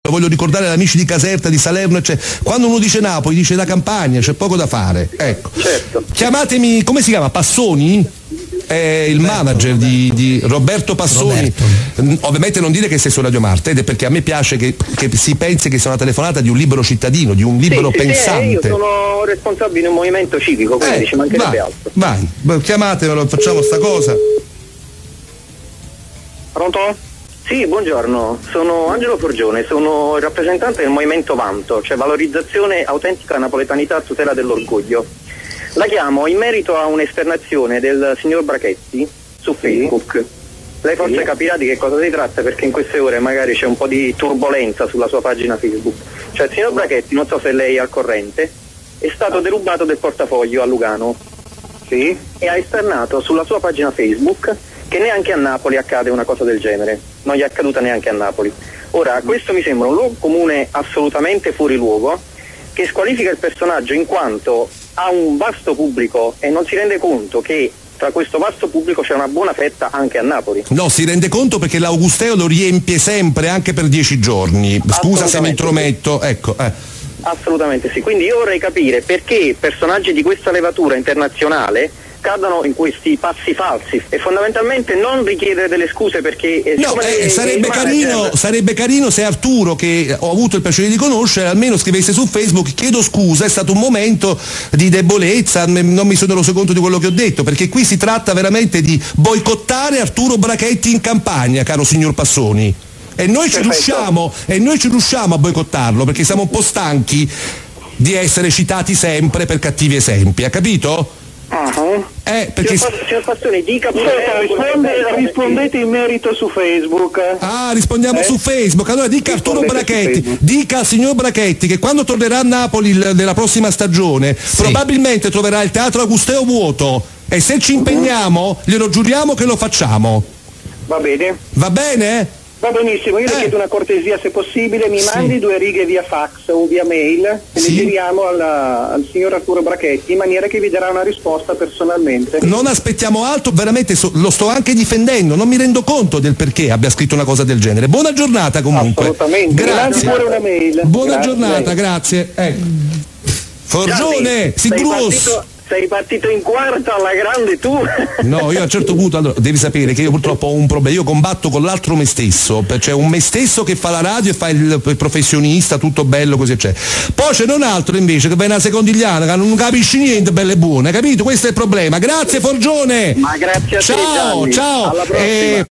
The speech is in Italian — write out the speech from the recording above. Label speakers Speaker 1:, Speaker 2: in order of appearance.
Speaker 1: voglio ricordare gli amici di Caserta, di Salerno, quando uno dice Napoli dice la Campania, c'è poco da fare, ecco.
Speaker 2: Certo.
Speaker 1: Chiamatemi, come si chiama? Passoni? È il manager di Roberto Passoni. Ovviamente non dire che sei su Radio Marte, ed è perché a me piace che si pensi che sia una telefonata di un libero cittadino, di un libero pensante.
Speaker 2: Io sono responsabile di un movimento civico, quindi ci mancherebbe altro.
Speaker 1: Vai, chiamatemelo, facciamo sta cosa.
Speaker 2: Pronto? Sì, buongiorno, sono Angelo Forgione, sono il rappresentante del movimento Vanto, cioè valorizzazione autentica napoletanità a tutela dell'orgoglio. La chiamo in merito a un'esternazione del signor Brachetti su Facebook. Lei forse capirà di che cosa si tratta, perché in queste ore magari c'è un po' di turbolenza sulla sua pagina Facebook. Cioè il signor Brachetti, non so se lei è al corrente, è stato derubato del portafoglio a Lugano. Sì. E ha esternato sulla sua pagina Facebook che neanche a Napoli accade una cosa del genere. Non gli è accaduta neanche a Napoli. Ora, questo mi sembra un luogo comune assolutamente fuori luogo, che squalifica il personaggio in quanto ha un vasto pubblico e non si rende conto che tra questo vasto pubblico c'è una buona fetta anche a Napoli.
Speaker 1: No, si rende conto perché l'Augusteo lo riempie sempre, anche per 10 giorni. Scusa se mi intrometto, ecco.
Speaker 2: Assolutamente sì, quindi io vorrei capire perché personaggi di questa levatura internazionale cadano in questi passi falsi e fondamentalmente non richiedere delle scuse, perché
Speaker 1: sarebbe carino se Arturo, che ho avuto il piacere di conoscere, almeno scrivesse su Facebook: chiedo scusa, è stato un momento di debolezza, non mi sono reso conto di quello che ho detto, perché qui si tratta veramente di boicottare Arturo Brachetti in campagna, caro signor Passoni, e noi ci riusciamo a boicottarlo perché siamo un po' stanchi di essere citati sempre per cattivi esempi, ha capito? Perché
Speaker 2: signor Passoni, dica
Speaker 3: rispondete in merito su Facebook.
Speaker 1: Rispondiamo su Facebook. Allora dica Arturo Brachetti, dica al signor Brachetti che quando tornerà a Napoli nella prossima stagione probabilmente troverà il teatro Augusteo vuoto, e se ci impegniamo glielo giuriamo che lo facciamo.
Speaker 2: Va bene?
Speaker 1: Va bene?
Speaker 3: Va benissimo, io le chiedo una cortesia, se possibile mi mandi 2 righe via fax o via mail e le giriamo al signor Arturo Brachetti in maniera che vi darà una risposta personalmente.
Speaker 1: Non aspettiamo altro, veramente lo sto anche difendendo, non mi rendo conto del perché abbia scritto una cosa del genere. Buona giornata comunque.
Speaker 3: Assolutamente,
Speaker 1: grazie.
Speaker 3: mandi pure una mail.
Speaker 1: Buona giornata, grazie. Forgione,
Speaker 2: sei partito in quarta alla grande tu?
Speaker 1: No, io a un certo punto, allora, devi sapere che io purtroppo ho un problema, io combatto con l'altro me stesso, cioè un me stesso che fa la radio e fa il professionista, tutto bello così c'è. Poi c'è un altro invece che va in una secondigliana, che non capisci niente, belle e buone, capito? Questo è il problema. Grazie Forgione!
Speaker 2: Ma grazie a te, Gianni.
Speaker 1: Ciao!
Speaker 2: Alla prossima.